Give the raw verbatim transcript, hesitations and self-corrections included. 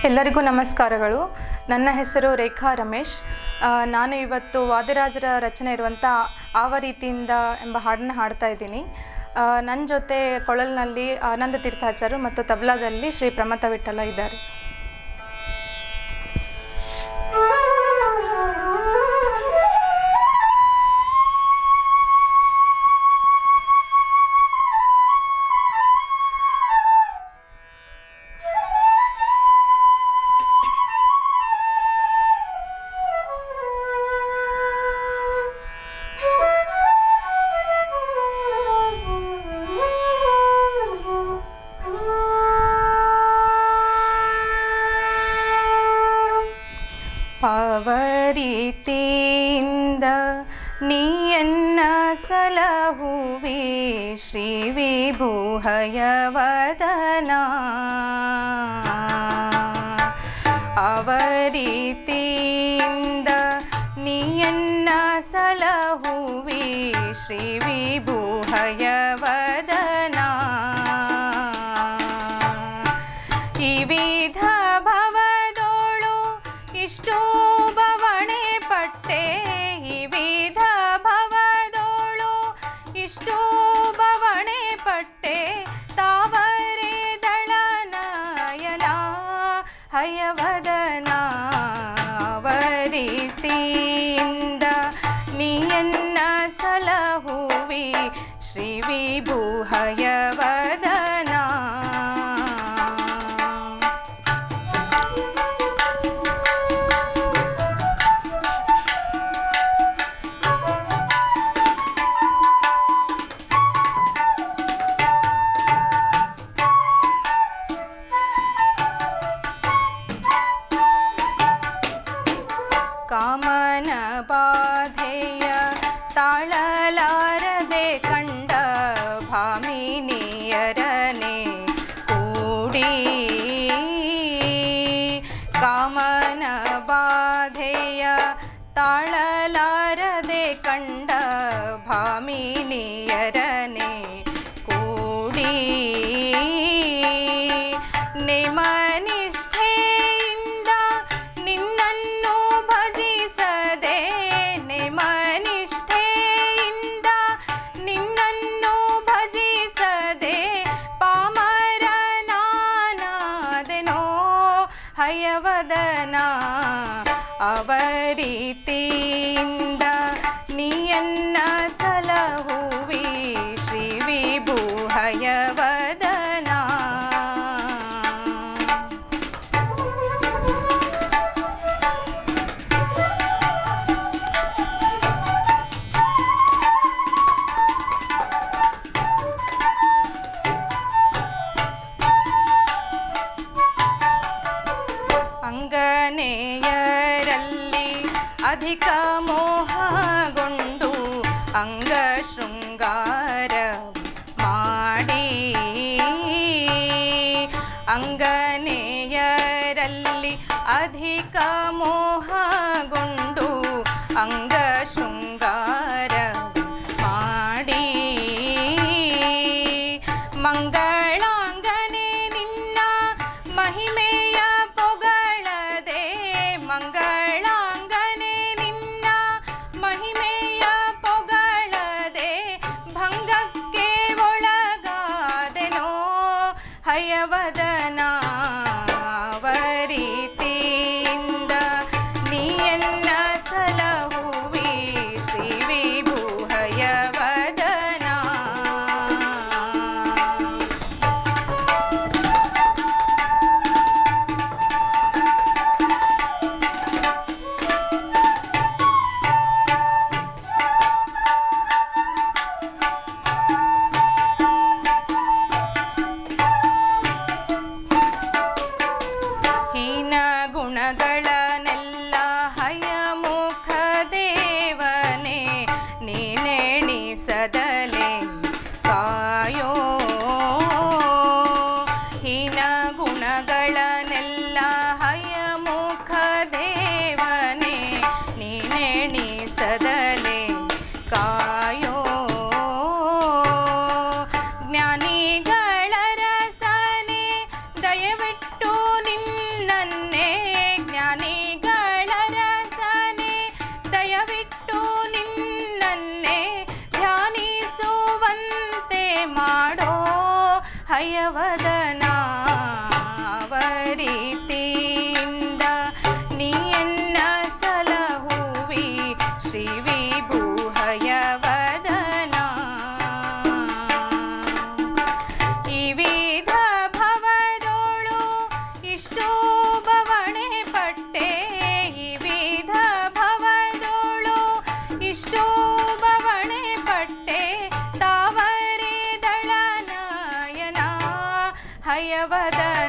ಎಲ್ಲರಿಗೂ ನಮಸ್ಕಾರಗಳು. ನನ್ನ ಹೆಸರು ರೇಖಾ ರಮೇಶ್. ನಾನು ಇವತ್ತು ವಾದಿರಾಜರ ರಚನೆ ಇರುವಂಥ ಆವ ರೀತಿಯಿಂದ ಎಂಬ ಹಾಡನ್ನು ಹಾಡ್ತಾ ಇದ್ದೀನಿ. ನನ್ನ ಜೊತೆ ಕೊಳಲ್ನಲ್ಲಿ ಆನಂದ ತೀರ್ಥಾಚಾರ್ಯರು ಮತ್ತು ತಬಲಾದಲ್ಲಿ ಶ್ರೀ ಪ್ರಮಥ ವಿಠಲ ಇದ್ದಾರೆ. ಆವರೀತಿಯಿಂದ ನೀಯನ್ನ ಸಲಹುವಿ ಶ್ರೀ ವಿಭೂಹಯವದನ. ಆವರೀತಿಯಿಂದ ನೀಯನ್ನ ಸಲಹುವಿ ಶ್ರೀ ವಿಭೂಹಯವದನ. ಈ ವಿಧ ಭವದೋಳು ಇಷ್ಟು ಬವಣೆ ಪಟ್ಟೆ, ಈ ವಿಧ ಭವದೋಳು ಇಷ್ಟು ಬವಣೆ ಪಟ್ಟೆ, ತಾವರೆ ದಳನಯನ ಹಯವದನ. ಅವರೀತಿಯಿಂದ ನೀಯನ್ನ ಸಲಹುವಿ ಶ್ರೀ ವಿಭೂಹಯವದನ. ಕಾಮನ ಬಾಧೆಯ ತಾಳಲಾರದೆ ಕಂಡ ಭಾಮಿನಿಯರನೆ ಕೂಡಿ, ಕಾಮನ ಬಾಧೆಯ ತಾಳಲಾರದೆ ಕಂಡ ಭಾಮಿನಿಯರನೆ ಕೂಡಿ, ನೇಮನಿಷ್ಠೆಯಿಂದ ನಿನ್ನನ್ನು ಭಜಿಸದೆ, ನೇಮನಿಷ್ಠೆಯಿಂದ ನಿನ್ನನ್ನು ಭಜಿಸದೆ ಪಾಮರನಾನಾದೆನೋ ಹಯವದನ. ಅವರೀತಿಯಿಂದ ನೀಯನ್ನ ಸಲಹುವಿ ಶ್ರೀ ವಿಭೂಹಯವದನ. ಅಂಗನೆಯರಲ್ಲಿ ಅಧಿಕ ಮೋಹಗೊಂಡು ಅಂಗ ಶೃಂಗಾರ ಮಾಡಿ, ಅಂಗನೆಯರಲ್ಲಿ ಅಧಿಕ ಮೋಹಗೊಂಡು ಅಂಗ ಶೃಂಗಾರ ಮಾಡಿ, ಮಂಗಳಾಂಗನೆ ನಿನ್ನ ಮಹಿಮೆಯ ಪೊಗಳದೆ, ಮಂಗಳಾಂಗನೆ ನಿನ್ನ ಮಹಿಮೆಯ ಪೊಗಳದೆ ಭಂಗಕ್ಕೆ ಒಳಗಾದೆನೋ ಹಯವದನ. ಅವರೀತಿಯಿಂದ ನೀಯನ್ನ ಸಲಹುವಿ ಶ್ರೀ ವಿಭೂಹಯವದನ. ಮಾಡೋ ಹಯವದನ ಅವರೀತಿಯಿಂದ ನೀಯನ್ನ ಸಲಹುವಿ ಶ್ರೀ ವಿಭು ಹಯವದನ ಈ ವಿಧ ಭವದೋಳು ಇಷ್ಟೋ ಬವಣೆ ಪಟ್ಟೆ ಈ ವಿಧ ಭವದೋಳು ಇಷ್ಟೋ ಬವಣೆ ಪಟ್ಟೆ ತಾವರೆ ದಳನಾಯನ ಹಯವದನ